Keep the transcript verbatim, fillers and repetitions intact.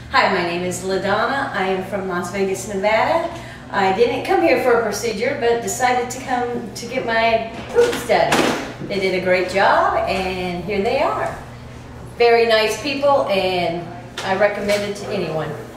Hi, my name is Donna. I am from Las Vegas, Nevada. I didn't come here for a procedure, but decided to come to get my poop study. They did a great job, and here they are. Very nice people, and I recommend it to anyone.